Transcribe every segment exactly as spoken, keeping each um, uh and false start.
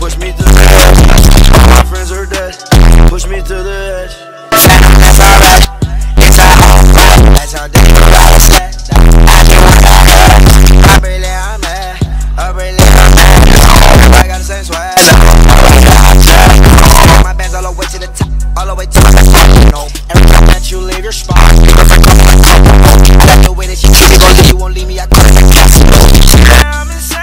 Push me to the edge. All my friends are dead. Push me to the edge. That's alright. It's alright. That's how they do it. I do what I heard. I really I'm mad. I really I'm mad. I got the same swag. My band's all the way to the top. All the way to the top. No. Every time that you leave your spot, I like the way that you treat me. You won't leave me. I go to the castle. I'm insane.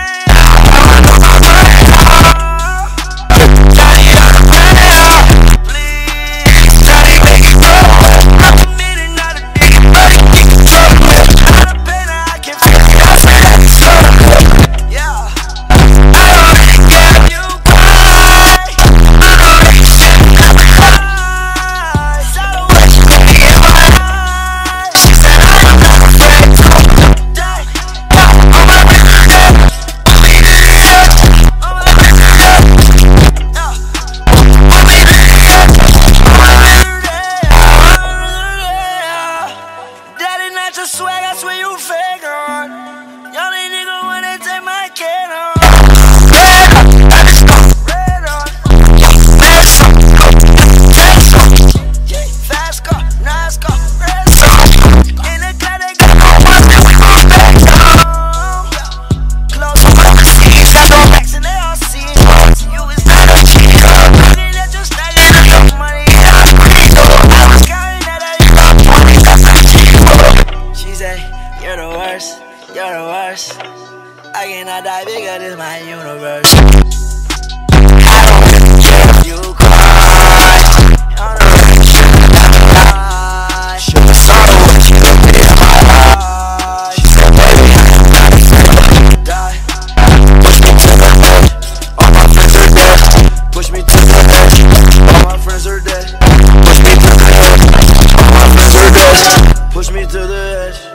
Swag, I swear you fake on. Y'all ain't nigga wanna take my kid on. Red on, I just go. Red on. Fast on, fast on. Yeah, fast car, nice car, red on. In the car, they got my one, then we move back on. Close to my seats, got no backs and they all see it. You is not a cheat. Money that you snag it, no money. I was counting that I got money, that's not cheap. She say, you're the worst, you're the worst. I cannot die bigger, this my universe. I don't really care if you cry. I don't really care if you cry. Should've saw the way she looked in my eyes. She said, baby, I'm not afraid to die. Push me to the edge, all my friends are dead. Push me to the edge. All my friends are dead. Push me to the edge, all my friends are dead. Push me to the edge.